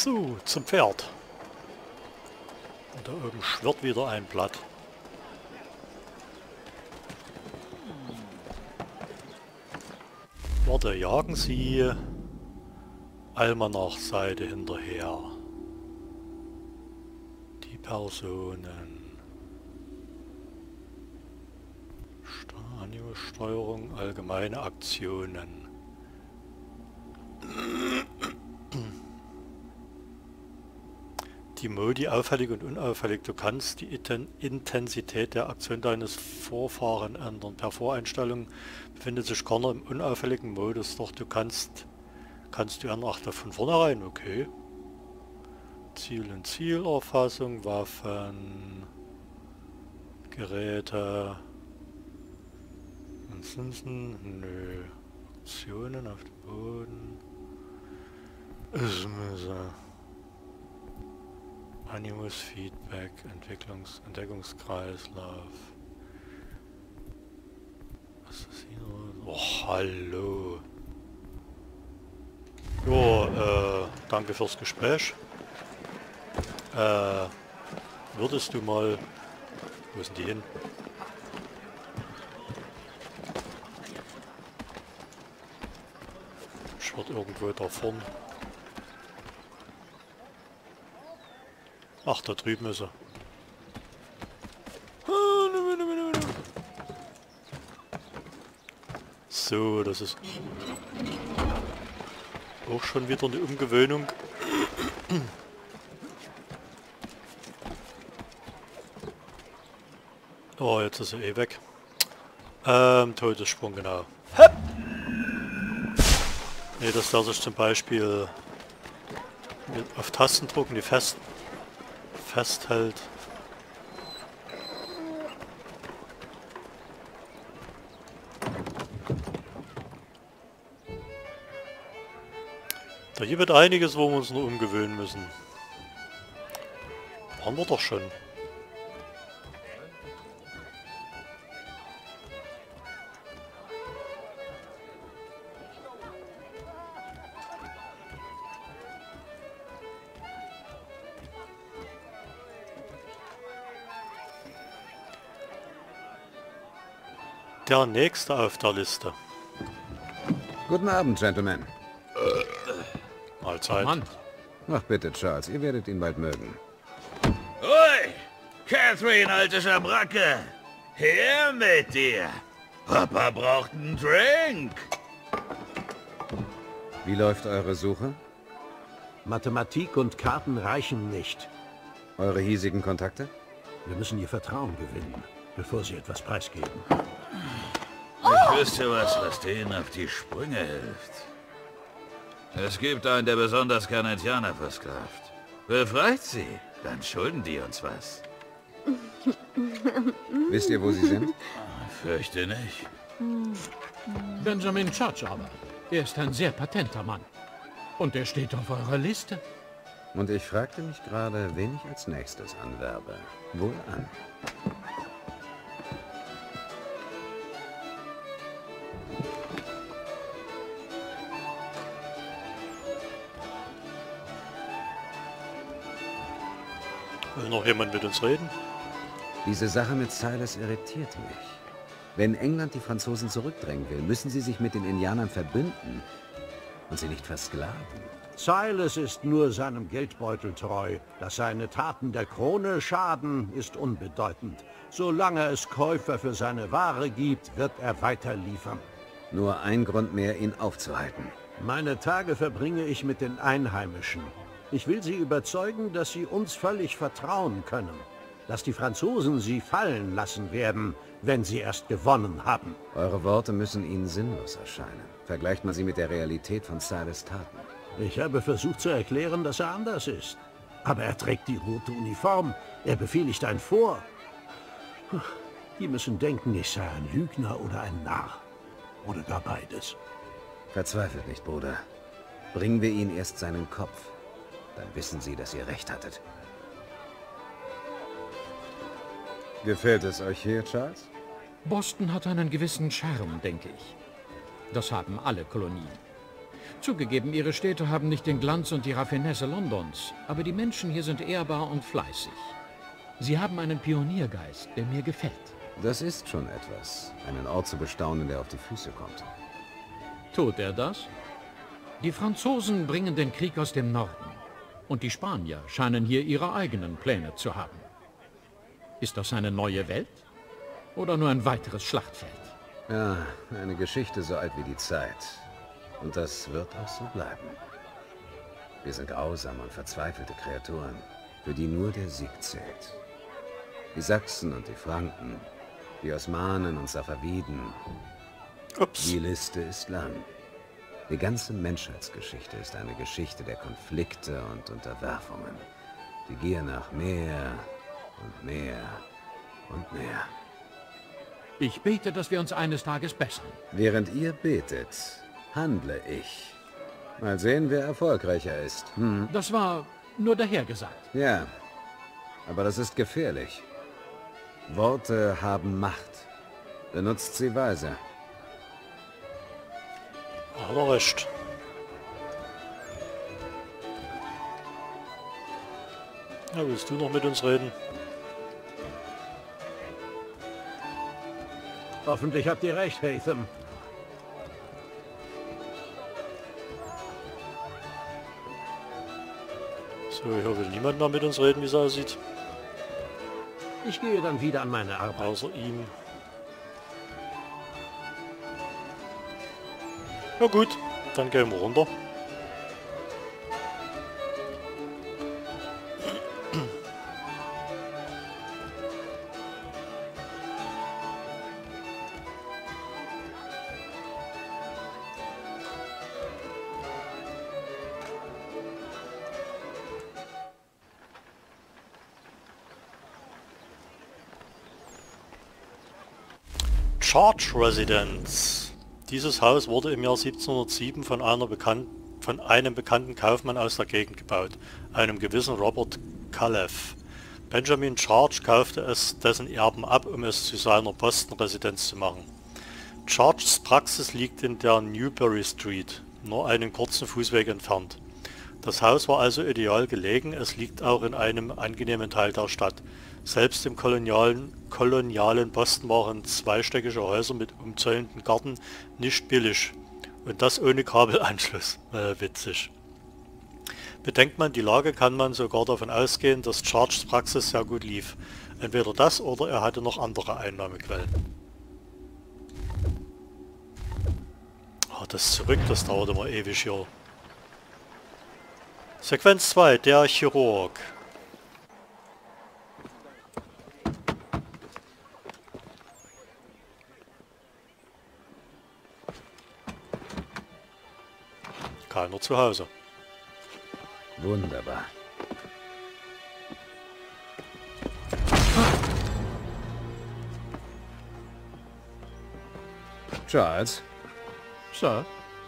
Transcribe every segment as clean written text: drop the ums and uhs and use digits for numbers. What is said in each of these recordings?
So, zum Pferd. Und da oben schwirrt wieder ein Blatt. Warte, jagen Sie Almanach-Seite hinterher. Die Personen. Steuerung, allgemeine Aktionen. Die Modi, auffällig und unauffällig. Du kannst die Intensität der Aktion deines Vorfahren ändern. Per Voreinstellung befindet sich Corner im unauffälligen Modus, doch du kannst du ändern. Ach, da von vornherein, okay. Ziel und Zielerfassung, Waffen, Geräte. Ansonsten, nö. Aktionen auf dem Boden. Animus, Feedback, Entdeckungskreislauf. Was ist das hier? Oh, hallo. Jo, danke fürs Gespräch. Würdest du mal... Wo sind die hin? Ich würde irgendwo da vorn. Ach, da drüben ist er. So, das ist auch schon wieder eine Umgewöhnung. Oh, jetzt ist er eh weg. Todessprung, genau. Ne, dass der sich zum Beispiel auf Tasten drücken, die festhält. Da hier wird einiges, wo wir uns nur umgewöhnen müssen. Haben wir doch schon. Der nächste auf der Liste. Guten Abend, Gentlemen. Mahlzeit. Mann. Ach bitte, Charles, ihr werdet ihn bald mögen. Ui, Catherine, alte Schabracke. Her mit dir. Papa braucht einen Drink. Wie läuft eure Suche? Mathematik und Karten reichen nicht. Eure hiesigen Kontakte? Wir müssen ihr Vertrauen gewinnen, bevor sie etwas preisgeben. Ich wüsste was denen auf die Sprünge hilft. Es gibt einen, der besonders gerne Indianer versklavt. Befreit sie, dann schulden die uns was. Wisst ihr, wo sie sind? Fürchte nicht. Benjamin Church aber. Er ist ein sehr patenter Mann. Und er steht auf eurer Liste. Und ich fragte mich gerade, wen ich als nächstes anwerbe. Wohl an. Will noch jemand mit uns reden? Diese Sache mit Silas irritiert mich. Wenn England die Franzosen zurückdrängen will, müssen sie sich mit den Indianern verbünden und sie nicht versklaven. Silas ist nur seinem Geldbeutel treu. Dass seine Taten der Krone schaden, ist unbedeutend. Solange es Käufer für seine Ware gibt, wird er weiter liefern. Nur ein Grund mehr, ihn aufzuhalten. Meine Tage verbringe ich mit den Einheimischen. Ich will sie überzeugen, dass sie uns völlig vertrauen können. Dass die Franzosen sie fallen lassen werden, wenn sie erst gewonnen haben. Eure Worte müssen ihnen sinnlos erscheinen. Vergleicht man sie mit der Realität von Silas' Taten. Ich habe versucht zu erklären, dass er anders ist. Aber er trägt die rote Uniform. Er befehligt ein Fort. Die müssen denken, ich sei ein Lügner oder ein Narr. Oder gar beides. Verzweifelt nicht, Bruder. Bringen wir ihnen erst seinen Kopf. Dann wissen sie, dass ihr recht hattet. Gefällt es euch hier, Charles? Boston hat einen gewissen Charme, denke ich. Das haben alle Kolonien. Zugegeben, Ihre Städte haben nicht den Glanz und die Raffinesse Londons, aber die Menschen hier sind ehrbar und fleißig. Sie haben einen Pioniergeist, der mir gefällt. Das ist schon etwas, einen Ort zu bestaunen, der auf die Füße kommt. Tut er das? Die Franzosen bringen den Krieg aus dem Norden und die Spanier scheinen hier ihre eigenen Pläne zu haben. Ist das eine neue Welt oder nur ein weiteres Schlachtfeld? Ja, eine Geschichte so alt wie die Zeit. Und das wird auch so bleiben. Wir sind grausame und verzweifelte Kreaturen, für die nur der Sieg zählt. Die Sachsen und die Franken, die Osmanen und Safaviden. Ups. Die Liste ist lang. Die ganze Menschheitsgeschichte ist eine Geschichte der Konflikte und Unterwerfungen. Die Gier nach mehr und mehr und mehr. Ich bete, dass wir uns eines Tages bessern. Während ihr betet, handle ich. Mal sehen, wer erfolgreicher ist. Das war nur dahergesagt. Ja, aber das ist gefährlich. Worte haben Macht. Benutzt sie weise. Hat er recht. Ja, willst du noch mit uns reden? Hoffentlich habt ihr recht, Hatham. So, hier will niemand mehr mit uns reden, wie es aussieht. Ich gehe dann wieder an meine Arbeit. Außer ihm. Ja gut, dann gehen wir runter. Charge Residence. Dieses Haus wurde im Jahr 1707 von einem bekannten Kaufmann aus der Gegend gebaut, einem gewissen Robert Calef. Benjamin Charge kaufte es dessen Erben ab, um es zu seiner Postenresidenz zu machen. Charges Praxis liegt in der Newbury Street, nur einen kurzen Fußweg entfernt. Das Haus war also ideal gelegen, es liegt auch in einem angenehmen Teil der Stadt. Selbst im kolonialen Boston waren zweistöckige Häuser mit umzäunten Garten nicht billig. Und das ohne Kabelanschluss. Witzig. Bedenkt man die Lage, kann man sogar davon ausgehen, dass Charges Praxis sehr gut lief. Entweder das oder er hatte noch andere Einnahmequellen. Ah, das zurück, das dauert immer ewig hier. Sequenz 2, der Chirurg. Keiner zu Hause. Wunderbar. Charles, Sir?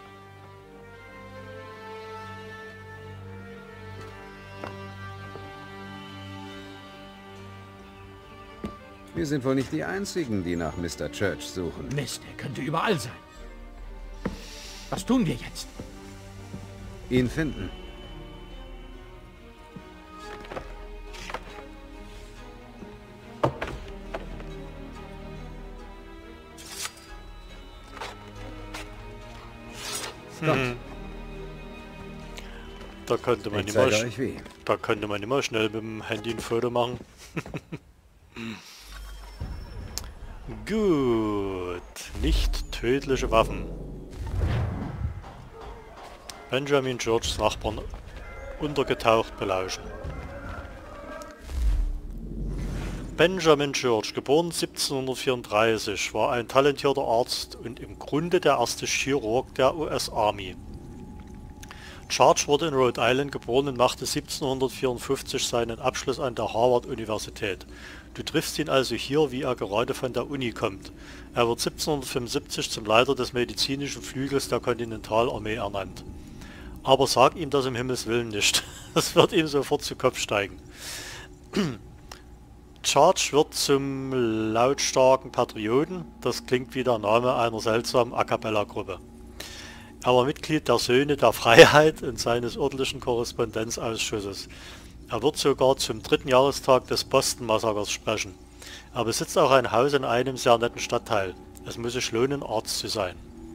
wir sind wohl nicht die Einzigen, die nach Mr. Church suchen. Mist, er könnte überall sein. Was tun wir jetzt? Ihn finden. Da könnte man Ich nicht zeige mal, euch wie. da könnte man immer schnell mit dem Handy ein Foto machen. Gut, nicht tödliche Waffen. Benjamin Churchs Nachbarn untergetaucht belauschen. Benjamin Church, geboren 1734, war ein talentierter Arzt und im Grunde der erste Chirurg der US Army. Charge wurde in Rhode Island geboren und machte 1754 seinen Abschluss an der Harvard-Universität. Du triffst ihn also hier, wie er gerade von der Uni kommt. Er wird 1775 zum Leiter des medizinischen Flügels der Kontinentalarmee ernannt. Aber sag ihm das um Himmels Willen nicht. Das wird ihm sofort zu Kopf steigen. Charge wird zum lautstarken Patrioten. Das klingt wie der Name einer seltsamen A-Cappella-Gruppe. Er war Mitglied der Söhne der Freiheit und seines örtlichen Korrespondenzausschusses. Er wird sogar zum 3. Jahrestag des Boston-Massakers sprechen. Er besitzt auch ein Haus in einem sehr netten Stadtteil. Es muss sich lohnen, Arzt zu sein.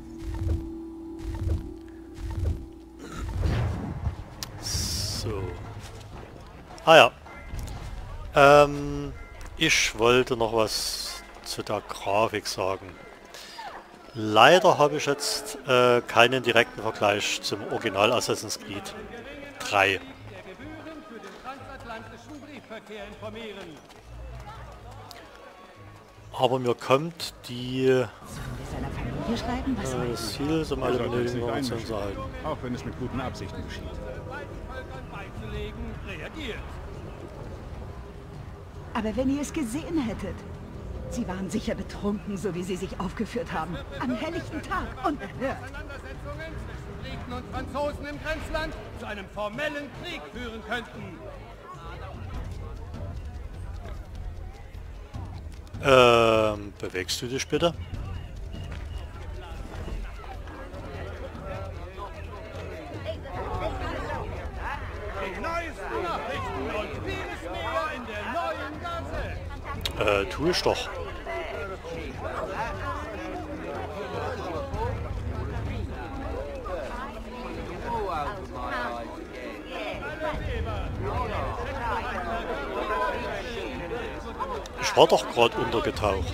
So. Ah ja. Ich wollte noch was zu der Grafik sagen. Leider habe ich jetzt keinen direkten Vergleich zum Original Assassin's Creed 3. Aber mir kommt die das Ziel, um alle benötigten Informationen zu erhalten. Auch wenn es mit guten Absichten geschieht. Aber wenn ihr es gesehen hättet, sie waren sicher betrunken, so wie sie sich aufgeführt haben. Am helllichten Tag, unerhört. Briten und Franzosen im Grenzland zu einem formellen Krieg führen könnten. Bewegst du dich bitte? Die neuesten Nachrichten und vieles mehr in der neuen Gazette. Tu ich doch. Ich war doch gerade untergetaucht.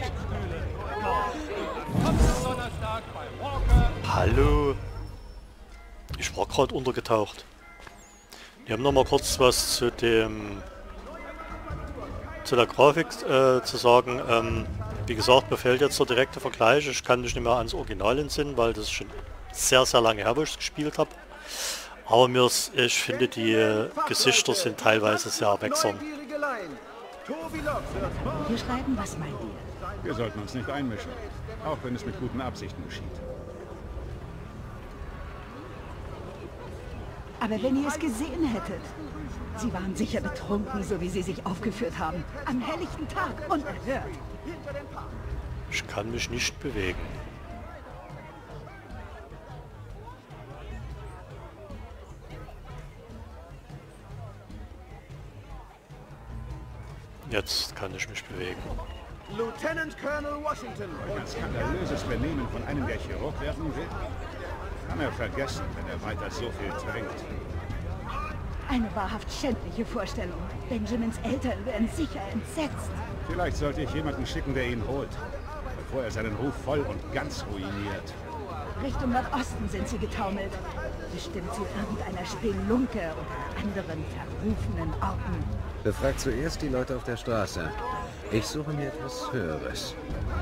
Hallo? Ich war gerade untergetaucht. Wir haben noch mal kurz was zu der Grafik zu sagen. Wie gesagt, mir fehlt jetzt der direkte Vergleich. Ich kann mich nicht mehr ans Original entsinnen, weil das schon sehr, sehr lange her, wo ich es gespielt habe. Aber ich finde, die Gesichter sind teilweise sehr wechselnd. Wir schreiben, was meint ihr? Wir sollten uns nicht einmischen, auch wenn es mit guten Absichten geschieht. Aber wenn ihr es gesehen hättet, sie waren sicher betrunken, so wie sie sich aufgeführt haben. Am helllichten Tag, unerhört. Ich kann mich nicht bewegen. Jetzt kann ich mich bewegen. Lieutenant Colonel Washington. Ein skandalöses Benehmen von einem, der Chirurg werden will. Kann er vergessen, wenn er weiter so viel trinkt. Eine wahrhaft schändliche Vorstellung. Benjamins Eltern wären sicher entsetzt. Vielleicht sollte ich jemanden schicken, der ihn holt, bevor er seinen Ruf voll und ganz ruiniert. Richtung Nordosten sind sie getaumelt. Bestimmt zu irgendeiner Spelunke oder anderen verrufenen Orten. Befragt zuerst die Leute auf der Straße. Ich suche mir etwas Höheres.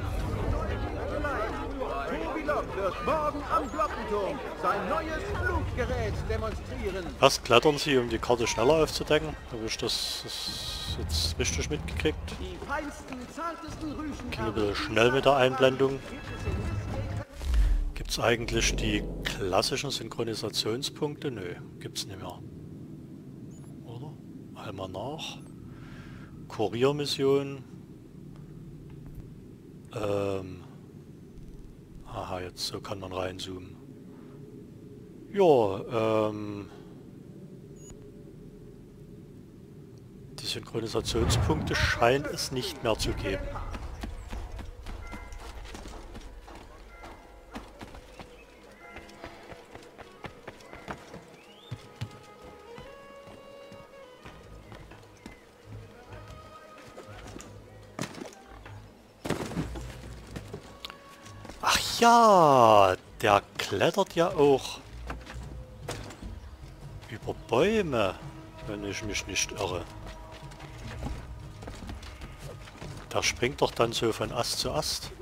Tobi Lock wird morgen am Glockenturm sein neues Fluggerät demonstrieren. Erst klettern sie, um die Karte schneller aufzudecken. Habe ich das jetzt richtig mitgekriegt? Die feinsten, zartesten Rüschen. Ging ein bisschen schnell mit der Einblendung. Gibt es eigentlich die klassischen Synchronisationspunkte? Nö, gibt's nicht mehr. Oder? Einmal nach. Kuriermission. Aha, jetzt so kann man reinzoomen. Ja, die Synchronisationspunkte scheint es nicht mehr zu geben. Ach ja, der klettert ja auch über Bäume, wenn ich mich nicht irre. Der springt doch dann so von Ast zu Ast.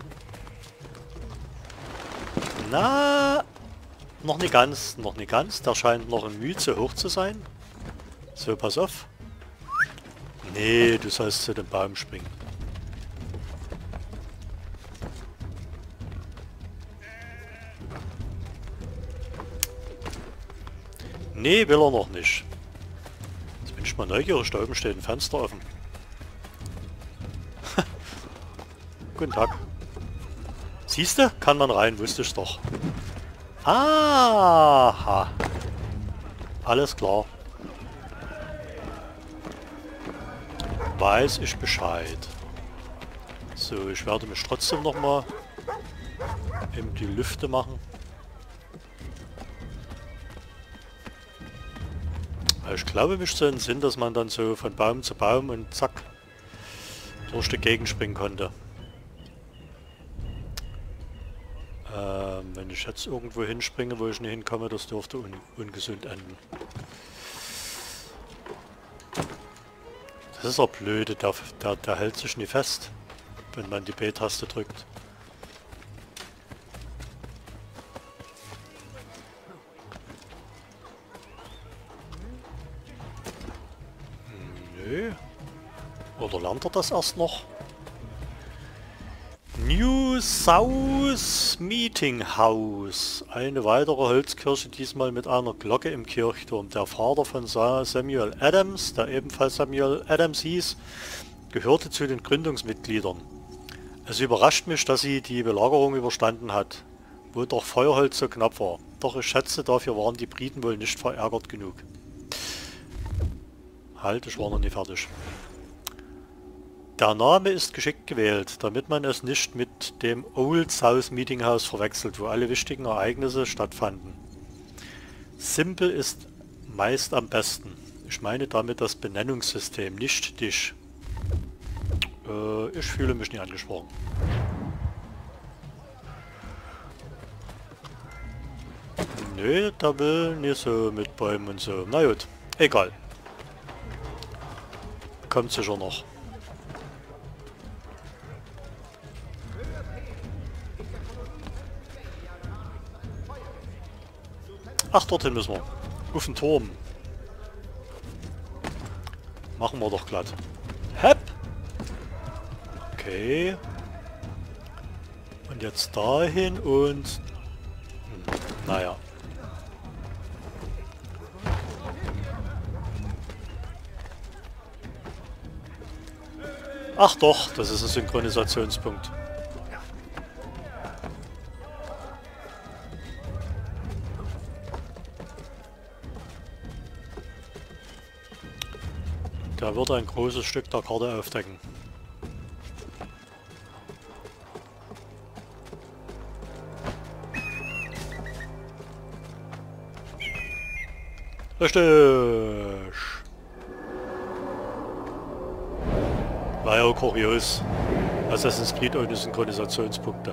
Na, noch nicht ganz, noch nicht ganz. Der scheint noch ein Mühe zu hoch zu sein. So, pass auf. Nee, du sollst zu dem Baum springen. Nee, will er noch nicht. Jetzt bin ich mal neugierig, da oben steht ein Fenster offen. Guten Tag. Siehste, kann man rein, wusste ich doch. Aha. Alles klar. Weiß ich Bescheid. So, ich werde mich trotzdem nochmal eben die Lüfte machen. Ich glaube mich zu entsinnen, dass man dann so von Baum zu Baum und zack durch die Gegend springen konnte. Wenn ich jetzt irgendwo hinspringe, wo ich nicht hinkomme, das dürfte ungesund enden. Das ist auch blöde, der hält sich nie fest, wenn man die B-Taste drückt. Nö. Oder lernt er das erst noch? New South Meeting House. Eine weitere Holzkirche, diesmal mit einer Glocke im Kirchturm. Der Vater von Samuel Adams, der ebenfalls Samuel Adams hieß, gehörte zu den Gründungsmitgliedern. Es überrascht mich, dass sie die Belagerung überstanden hat, wo doch Feuerholz so knapp war. Doch ich schätze, dafür waren die Briten wohl nicht verärgert genug. Halt, ich war noch nie fertig. Der Name ist geschickt gewählt, damit man es nicht mit dem Old South Meeting House verwechselt, wo alle wichtigen Ereignisse stattfanden. Simple ist meist am besten. Ich meine damit das Benennungssystem, nicht dich. Ich fühle mich nicht angesprochen. Nö, der will nicht so mit Bäumen und so. Na gut, egal. Kommt sicher noch. Ach, dorthin müssen wir. Auf den Turm. Machen wir doch glatt. Hepp! Okay. Und jetzt dahin und... naja. Ach doch, das ist ein Synchronisationspunkt. Der wird ein großes Stück der Karte aufdecken. Richtig! War ja auch kurios. Assassin's Creed ohne Synchronisationspunkte.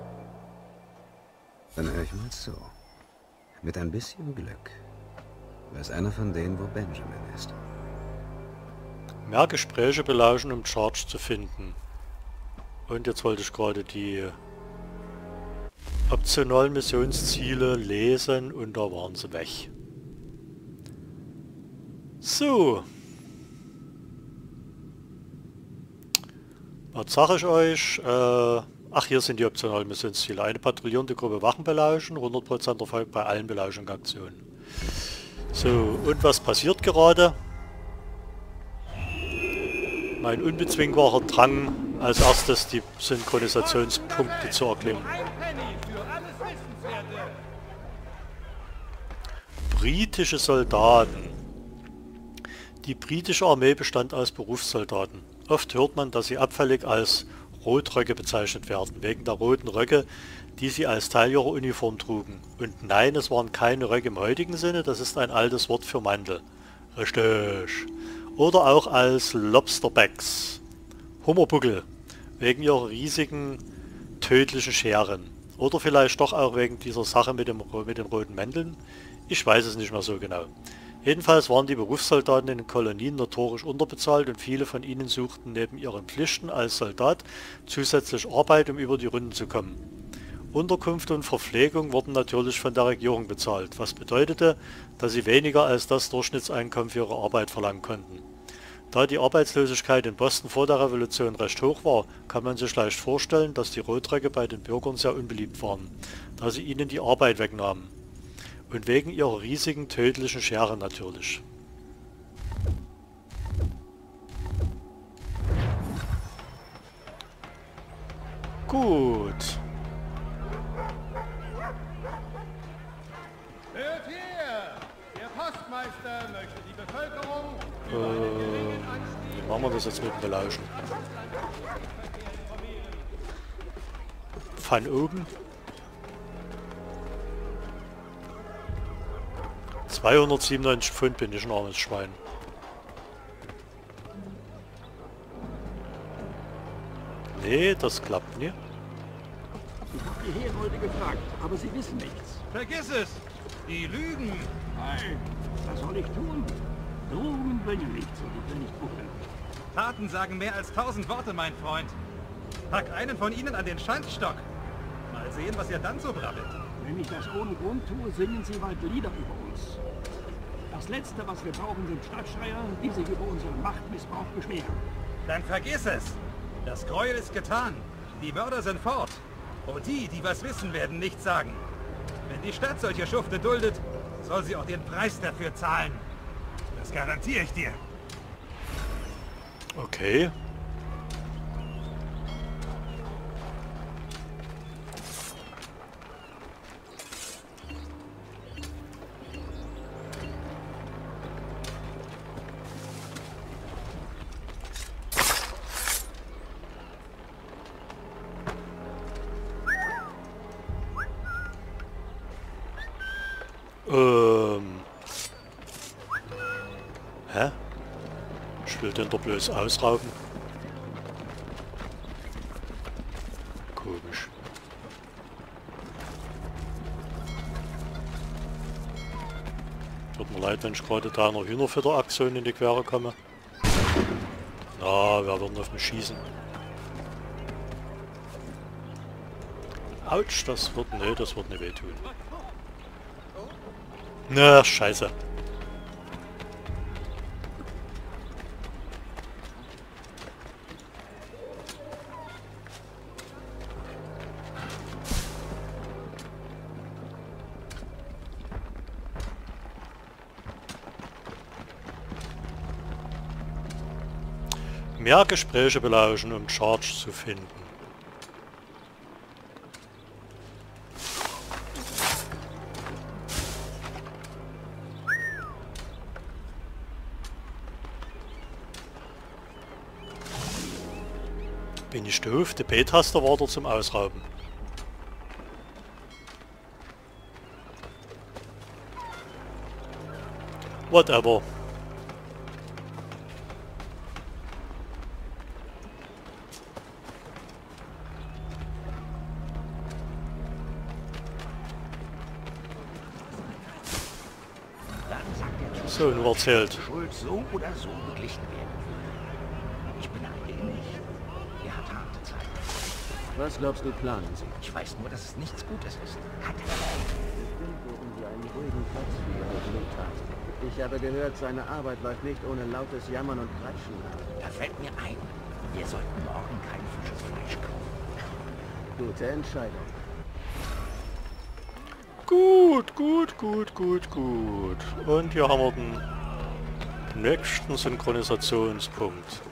Dann höre ich mal zu. Mit ein bisschen Glück weiß einer von denen, wo Benjamin ist. Mehr Gespräche belauschen, um Charge zu finden. Und jetzt wollte ich gerade die optionalen Missionsziele lesen und da waren sie weg. So. Was sage ich euch? Ach, hier sind die optionalen Missionsziele. Eine patrouillierende Gruppe Wachen belauschen, 100% Erfolg bei allen Belauschungsaktionen. So, und was passiert gerade? Mein unbezwingbarer Drang, als erstes die Synchronisationspunkte zu erklimmen. Britische Soldaten. Die britische Armee bestand aus Berufssoldaten. Oft hört man, dass sie abfällig als Rotröcke bezeichnet werden, wegen der roten Röcke, die sie als Teil ihrer Uniform trugen. Und nein, es waren keine Röcke im heutigen Sinne, das ist ein altes Wort für Mantel. Richtig. Oder auch als Lobsterbacks, Hummerbuckel, wegen ihrer riesigen, tödlichen Scheren. Oder vielleicht doch auch wegen dieser Sache mit den roten Mänteln. Ich weiß es nicht mehr so genau. Jedenfalls waren die Berufssoldaten in den Kolonien notorisch unterbezahlt und viele von ihnen suchten neben ihren Pflichten als Soldat zusätzlich Arbeit, um über die Runden zu kommen. Unterkunft und Verpflegung wurden natürlich von der Regierung bezahlt, was bedeutete, dass sie weniger als das Durchschnittseinkommen für ihre Arbeit verlangen konnten. Da die Arbeitslosigkeit in Boston vor der Revolution recht hoch war, kann man sich leicht vorstellen, dass die Rotröcke bei den Bürgern sehr unbeliebt waren, da sie ihnen die Arbeit wegnahmen. Und wegen ihrer riesigen tödlichen Schere natürlich. Gut. Bürgermeister möchte die Bevölkerung Wie machen wir das jetzt mit dem Belauschen? Von oben. 297 Pfund bin ich ein armes Schwein. Nee, das klappt nie. Ich habe die Herolde gefragt, aber sie wissen nichts. Vergiss es! Die lügen! Nein, was soll ich tun? Drohungen bringen nichts und ich will nicht buckeln. Taten sagen mehr als 1000 Worte, mein Freund. Pack einen von ihnen an den Schandstock. Mal sehen, was ihr dann so brabbelt. Wenn ich das ohne Grund tue, singen sie bald Lieder über uns. Das Letzte, was wir brauchen, sind Stadtschreier, die sich über unseren Machtmissbrauch beschweren. Dann vergiss es! Das Gräuel ist getan. Die Mörder sind fort. Und die, die was wissen, werden nichts sagen. Wenn die Stadt solche Schufte duldet, soll sie auch den Preis dafür zahlen. Das garantiere ich dir. Okay. Hä? Ich will den doch bloß ausrauben. Komisch. Tut mir leid, wenn ich gerade da einer Hühnerfütteraktion in die Quere komme. Na, wir werden auf mich schießen. Autsch, das wird... Nee, das wird nicht wehtun. Na, scheiße. Mehr Gespräche belauschen, um Charge zu finden. Bin ich doof? Die B-Taste war da zum Ausrauben. Whatever. So, nur erzählt. Schuld so oder so beglichen werden würde. Ich beneide ihn nicht. Er hat harte Zeiten. Was glaubst du, planen sie? Ich weiß nur, dass es nichts Gutes ist. Hat er. Bestimmt suchen sie einen ruhigen Platz für ihre Bluttat. Ich habe gehört, seine Arbeit läuft nicht ohne lautes Jammern und Klatschen ab. Da fällt mir ein, wir sollten morgen kein frisches Fleisch kaufen. Gute Entscheidung. Gut, gut, gut, gut, gut. Und hier haben wir den nächsten Synchronisationspunkt.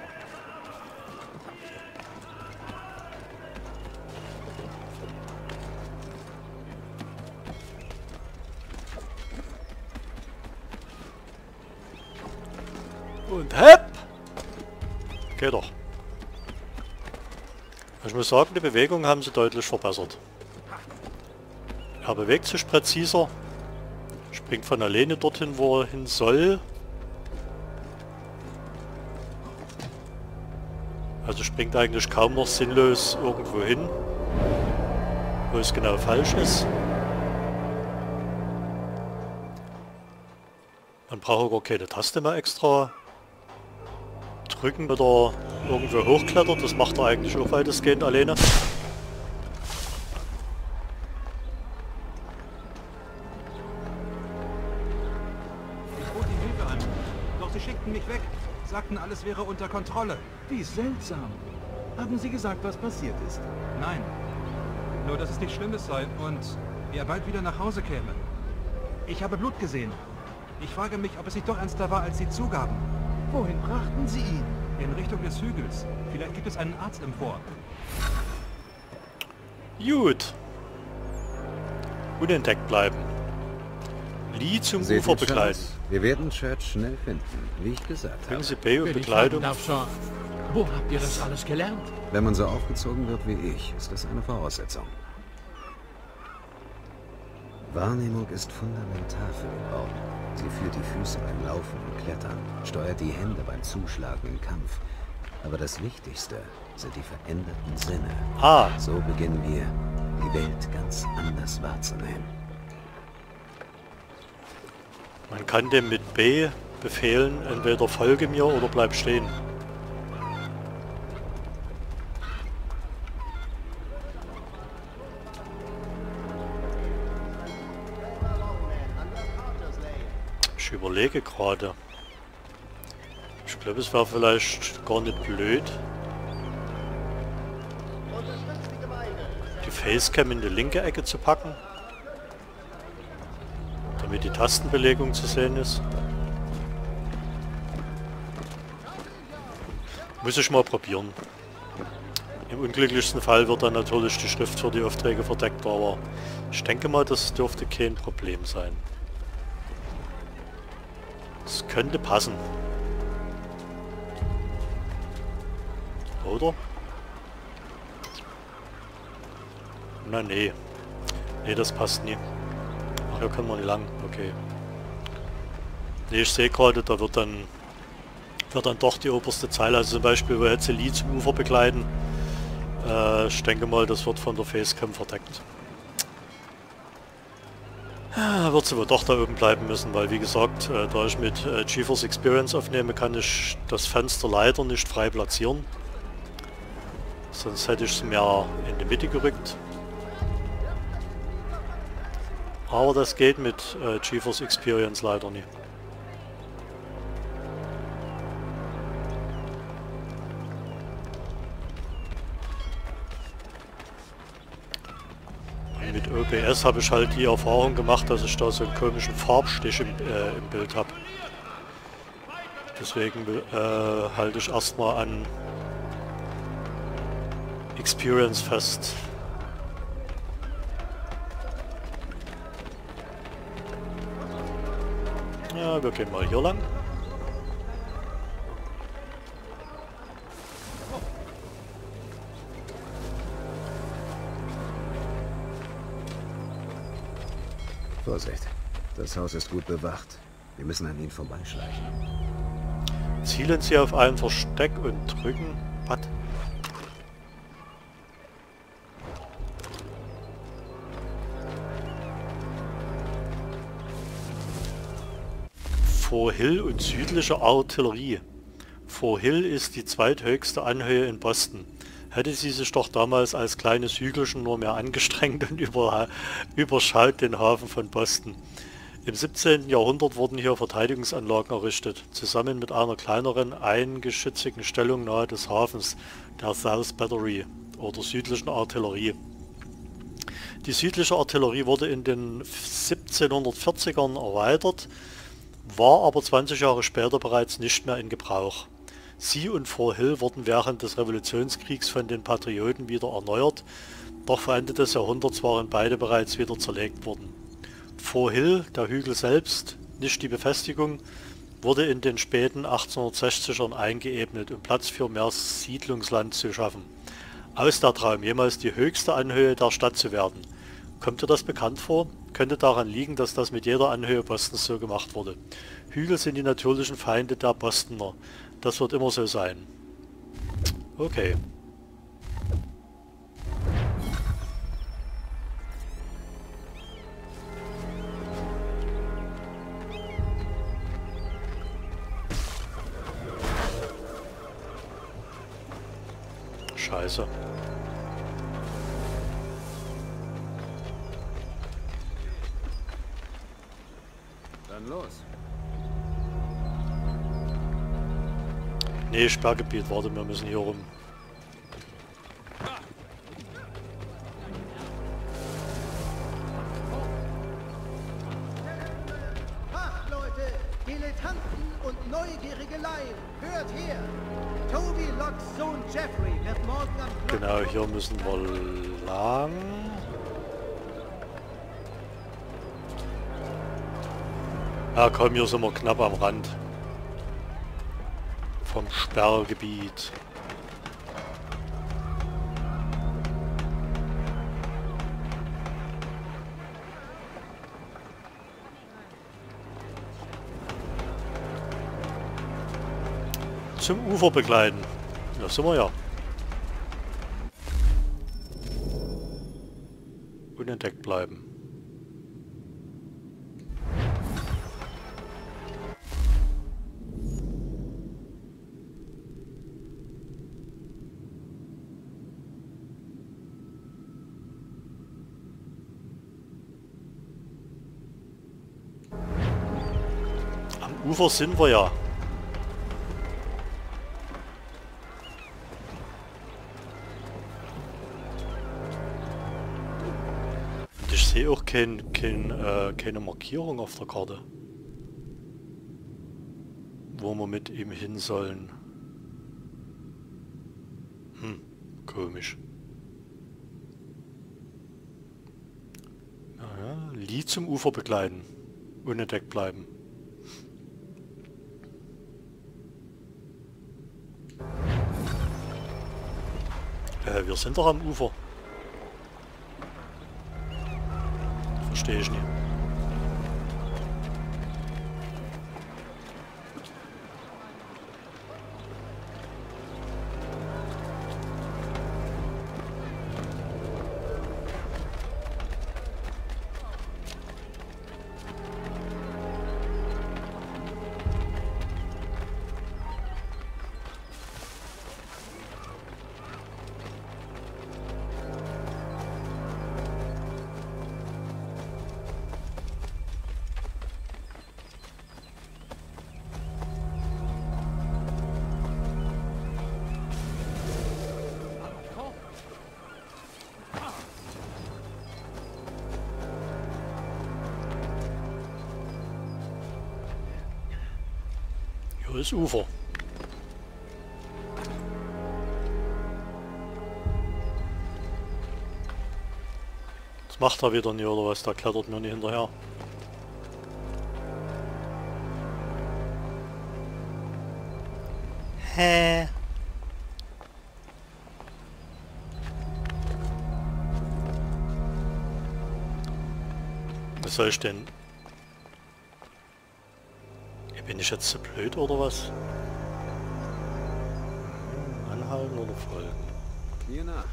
Und hepp! Geht doch. Ich muss sagen, die Bewegung haben sie deutlich verbessert. Er bewegt sich präziser, springt von alleine dorthin, wo er hin soll. Also springt eigentlich kaum noch sinnlos irgendwo hin, wo es genau falsch ist. Man braucht auch keine Taste mehr extra drücken, wenn er irgendwo hochklettert. Das macht er eigentlich auch weitestgehend alleine. Sie schickten mich weg, sagten, alles wäre unter Kontrolle. Wie seltsam. Haben Sie gesagt, was passiert ist? Nein, nur dass es nichts Schlimmes sei und er bald wieder nach Hause käme. Ich habe Blut gesehen. Ich frage mich, ob es nicht doch ernster war, als Sie zugaben. Wohin brachten Sie ihn? In Richtung des Hügels. Vielleicht gibt es einen Arzt im Fort. Gut. Unentdeckt bleiben. Lee zum Seht Ufer ihr, begleiten. Charles? Wir werden Church schnell finden, wie ich gesagt habe. Bringen Sie Bay und Wenn ich Bekleidung. fragen darf, Sir, wo habt ihr das alles gelernt? Wenn man so aufgezogen wird wie ich, ist das eine Voraussetzung. Wahrnehmung ist fundamental für den Orden. Sie führt die Füße beim Laufen und Klettern, steuert die Hände beim Zuschlagen im Kampf. Aber das Wichtigste sind die veränderten Sinne. Ah. So beginnen wir, die Welt ganz anders wahrzunehmen. Man kann dem mit B befehlen, entweder folge mir oder bleib stehen. Ich überlege gerade. Ich glaube, es wäre vielleicht gar nicht blöd, die Facecam in die linke Ecke zu packen, damit die Tastenbelegung zu sehen ist. Muss ich mal probieren. Im unglücklichsten Fall wird dann natürlich die Schrift für die Aufträge verdeckt, aber ich denke mal, das dürfte kein Problem sein. Es könnte passen. Oder? Na nee. Nee, das passt nie. Ach, hier können wir nicht lang. Okay. Nee, ich sehe gerade, da wird dann doch die oberste Zeile, also zum Beispiel, wo hätte Lee zum Ufer begleiten. Ich denke mal, das wird von der Facecam verdeckt. Wird sie wohl doch da oben bleiben müssen, weil wie gesagt, da ich mit GeForce Experience aufnehme, kann ich das Fenster leider nicht frei platzieren. Sonst hätte ich es mehr in die Mitte gerückt. Aber das geht mit GeForce Experience leider nicht. Mit OBS habe ich halt die Erfahrung gemacht, dass ich da so einen komischen Farbstich im Bild habe. Deswegen halte ich erstmal an Experience fest. Ja, wir gehen mal hier lang. Vorsicht, das Haus ist gut bewacht. Wir müssen an ihn vorbeischleichen. Zielen Sie auf ein Versteck und drücken... Was? Fort Hill und südliche Artillerie. Fort Hill ist die zweithöchste Anhöhe in Boston. Hätte sie sich doch damals als kleines Hügelchen nur mehr angestrengt und überschaut den Hafen von Boston. Im 17. Jahrhundert wurden hier Verteidigungsanlagen errichtet, zusammen mit einer kleineren eingeschützigen Stellung nahe des Hafens, der South Battery oder südlichen Artillerie. Die südliche Artillerie wurde in den 1740ern erweitert, war aber 20 Jahre später bereits nicht mehr in Gebrauch. Sie und Fort Hill wurden während des Revolutionskriegs von den Patrioten wieder erneuert, doch vor Ende des Jahrhunderts waren beide bereits wieder zerlegt worden. Fort Hill, der Hügel selbst, nicht die Befestigung, wurde in den späten 1860ern eingeebnet, um Platz für mehr Siedlungsland zu schaffen. Aus der Traum, jemals die höchste Anhöhe der Stadt zu werden. Kommt dir das bekannt vor? Könnte daran liegen, dass das mit jeder Anhöhe Bostons so gemacht wurde. Hügel sind die natürlichen Feinde der Bostoner. Das wird immer so sein. Okay. Scheiße. Dann los. Nee, Sperrgebiet, warte, wir müssen hier rum. Ha, Leute, Dilettanten und neugierige Laien, hört her! Toby Locks Sohn Jeffrey wird morgen am... Genau, hier müssen wir lang. Ja komm, hier sind wir knapp am Rand vom Sperrgebiet. Zum Ufer begleiten. Da sind wir ja. Unentdeckt bleiben. Am Ufer sind wir ja. Ich sehe auch keine Markierung auf der Karte, wo wir mit ihm hin sollen. Komisch. Naja, Lee zum Ufer begleiten. Unentdeckt bleiben. Wir sind doch am Ufer. Verstehe ich nicht. Das Ufer. Das macht er wieder nicht, oder was? Da klettert mir nicht hinterher. Hä? Was soll ich denn? Bin ich jetzt so blöd oder was? Anhalten oder folgen? Hier nach.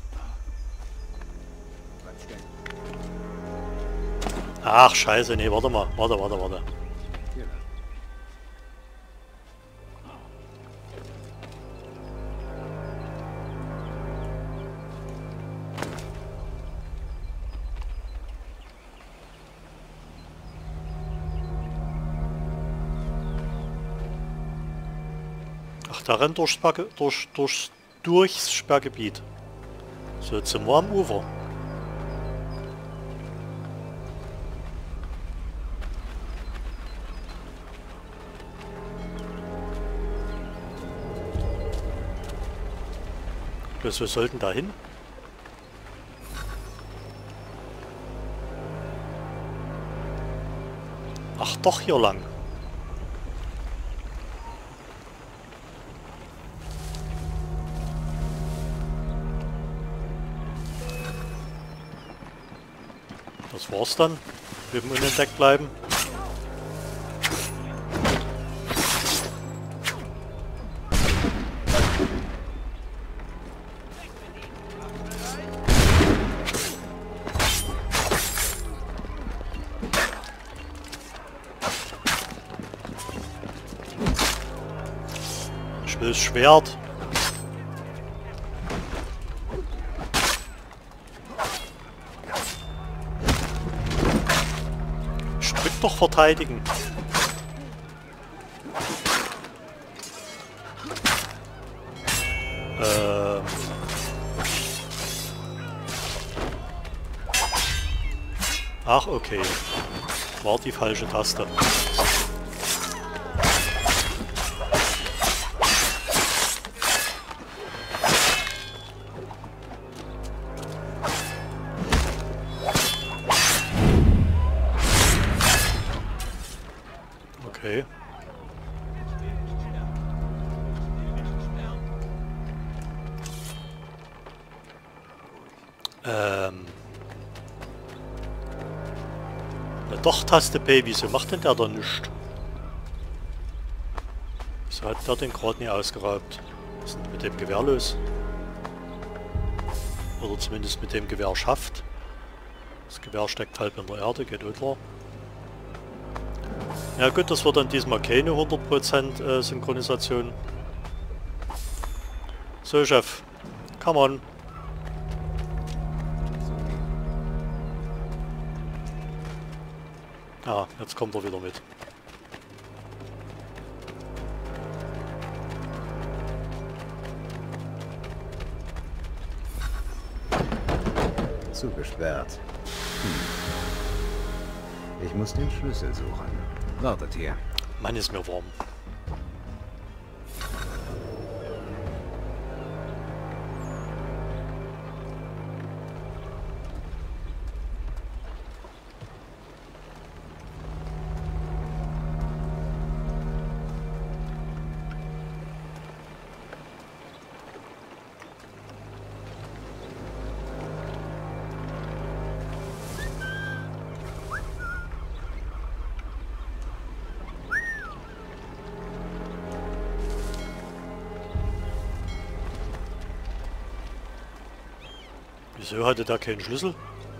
Ach scheiße, nee, warte mal. Warte. Hier nach. Da rennt durchs Sperrgebiet. So, jetzt sind wir am Ufer. Bloß wir sollten da hin. Ach, doch hier lang. Das war's dann. Wir müssen unentdeckt bleiben. Ich will das Schwert. Doch verteidigen. Ach, okay. War die falsche Taste. Eine Doch-Taste P, wieso macht denn der da nichts? Wieso hat der den gerade nie ausgeraubt? Was ist denn mit dem Gewehr los? Oder zumindest mit dem Gewehr schafft. Das Gewehr steckt halb in der Erde, geht auch klar. Ja gut, das wird dann diesmal keine 100% Synchronisation. So Chef, come on. Ah, jetzt kommt er wieder mit. Zugesperrt. Ich muss den Schlüssel suchen. Wartet hier. Mann, ist mir warm. Wieso hatte der keinen Schlüssel?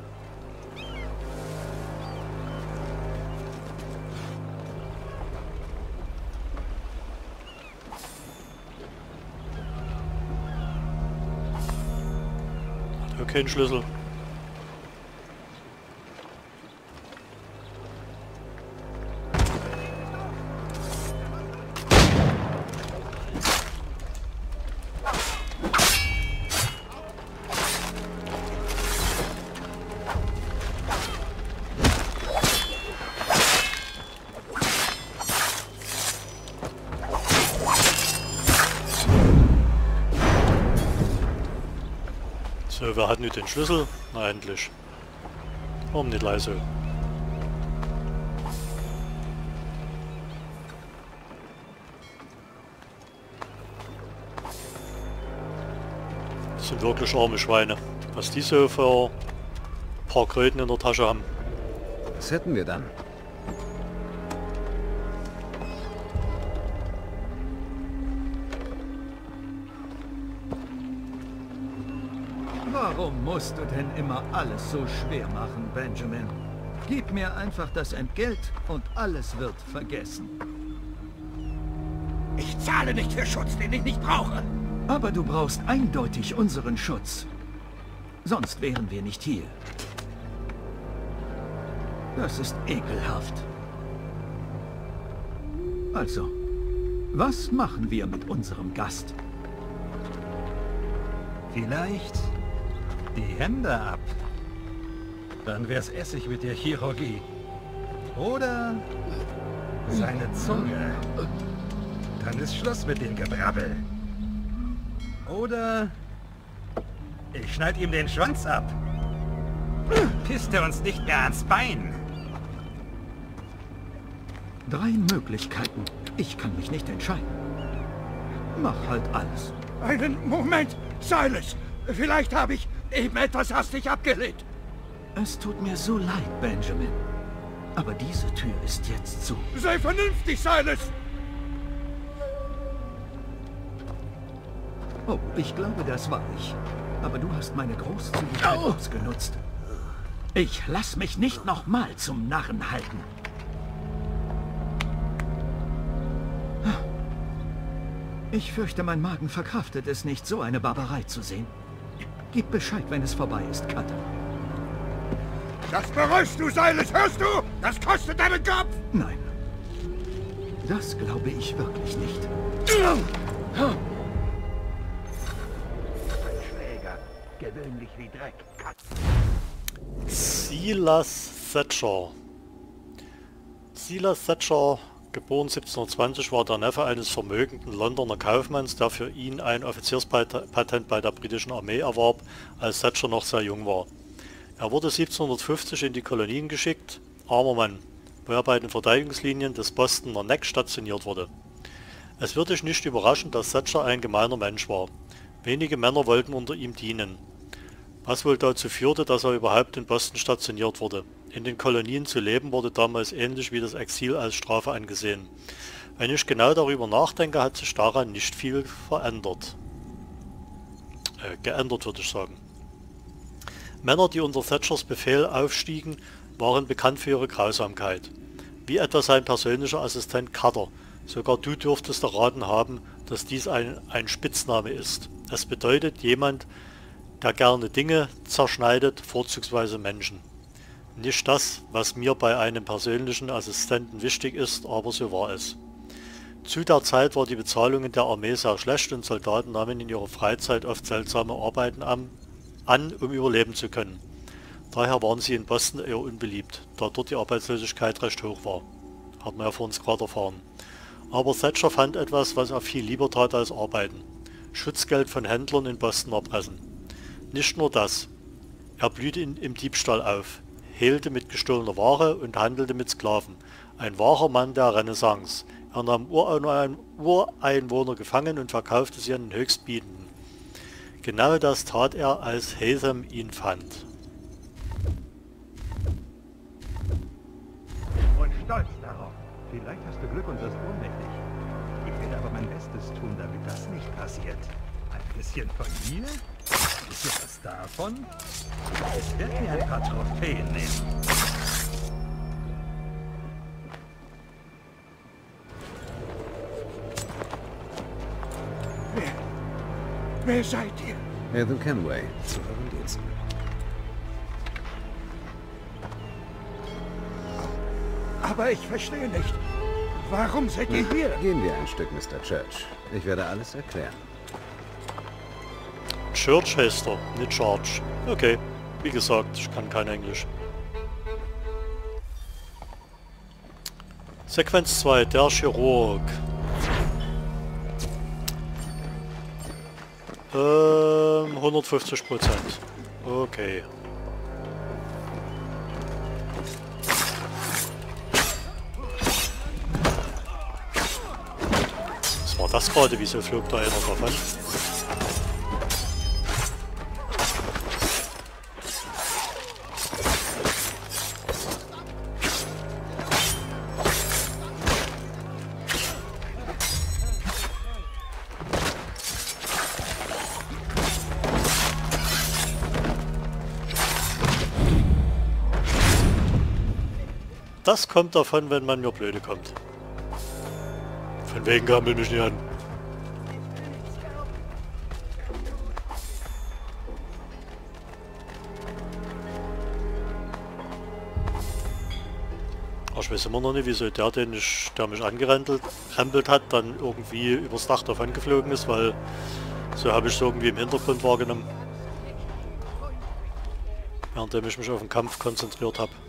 Hat auch keinen Schlüssel. So, wer hat nun den Schlüssel? Na endlich. Warum nicht leise? Das sind wirklich arme Schweine. Was die so für ein paar Kröten in der Tasche haben. Was hätten wir dann? Warum musst du denn immer alles so schwer machen, Benjamin? Gib mir einfach das Entgelt und alles wird vergessen. Ich zahle nicht für Schutz, den ich nicht brauche. Aber du brauchst eindeutig unseren Schutz. Sonst wären wir nicht hier. Das ist ekelhaft. Also, was machen wir mit unserem Gast? Vielleicht die Hände ab. Dann wär's Essig mit der Chirurgie. Oder seine Zunge. Dann ist Schluss mit dem Gebrabbel. Oder ich schneid ihm den Schwanz ab. Pisst er uns nicht mehr ans Bein. 3 Möglichkeiten. Ich kann mich nicht entscheiden. Mach halt alles. Einen Moment, Silas. Vielleicht habe ich eben etwas hastig abgelehnt. Es tut mir so leid, Benjamin. Aber diese Tür ist jetzt zu. Sei vernünftig, Silas! Oh, ich glaube, das war ich. Aber du hast meine Großzügigkeit ausgenutzt. Ich lass mich nicht nochmal zum Narren halten. Ich fürchte, mein Magen verkraftet es nicht, so eine Barbarei zu sehen. Gib Bescheid, wenn es vorbei ist, Cutter. Das bereust du, Silas, hörst du? Das kostet deinen Kopf! Nein. Das glaube ich wirklich nicht. Ein Schläger. Gewöhnlich wie Dreck. Silas Thatcher. Silas Thatcher, geboren 1720, war der Neffe eines vermögenden Londoner Kaufmanns, der für ihn ein Offizierspatent bei der britischen Armee erwarb, als Thatcher noch sehr jung war. Er wurde 1750 in die Kolonien geschickt, armer Mann, wo er bei den Verteidigungslinien des Bostoner Neck stationiert wurde. Es wird dich nicht überraschen, dass Thatcher ein gemeiner Mensch war. Wenige Männer wollten unter ihm dienen. was wohl dazu führte, dass er überhaupt in Boston stationiert wurde. In den Kolonien zu leben wurde damals ähnlich wie das Exil als Strafe angesehen. Wenn ich genau darüber nachdenke, hat sich daran nicht viel verändert. Geändert, würde ich sagen. Männer, die unter Thatchers Befehl aufstiegen, waren bekannt für ihre Grausamkeit. Wie etwa sein persönlicher Assistent Cutter. Sogar du dürftest erraten haben, dass dies ein Spitzname ist. Es bedeutet jemand, der gerne Dinge zerschneidet, vorzugsweise Menschen. Nicht das, was mir bei einem persönlichen Assistenten wichtig ist, aber so war es. Zu der Zeit war die Bezahlung in der Armee sehr schlecht und Soldaten nahmen in ihrer Freizeit oft seltsame Arbeiten an, um überleben zu können. Daher waren sie in Boston eher unbeliebt, da dort die Arbeitslosigkeit recht hoch war. Hat man ja vor uns gerade erfahren. Aber Thatcher fand etwas, was er viel lieber tat als arbeiten. Schutzgeld von Händlern in Boston erpressen. Nicht nur das. Er blühte im Diebstahl auf, hehlte mit gestohlener Ware und handelte mit Sklaven. Ein wahrer Mann der Renaissance. Er nahm Ureinwohner gefangen und verkaufte sie an den Höchstbietenden. Genau das tat er, als Hatham ihn fand. Und stolz darauf. Vielleicht hast du Glück und wirst ohnmächtig. Ich werde aber mein Bestes tun, damit das nicht passiert. Ein bisschen von hier, ein bisschen was davon. Es wird mir ein paar Trophäen nehmen. Wer seid ihr? Hatham Kenway, zu euren Diensten. Aber ich verstehe nicht. Warum seid ihr hier? Gehen wir ein Stück, Mr. Church. Ich werde alles erklären. Church heißt er, nicht Charge. Okay, wie gesagt, ich kann kein Englisch. Sequenz 2, der Chirurg. 150%. Okay. Was war das gerade? Wieso flog da einer davon? Das kommt davon, wenn man mir blöde kommt. Von wegen gammel mich nicht an. Ich weiß immer noch nicht, wieso der mich angerempelt hat, dann irgendwie übers Dach davon geflogen ist, weil so habe ich es irgendwie im Hintergrund wahrgenommen. Währenddem ich mich auf den Kampf konzentriert habe.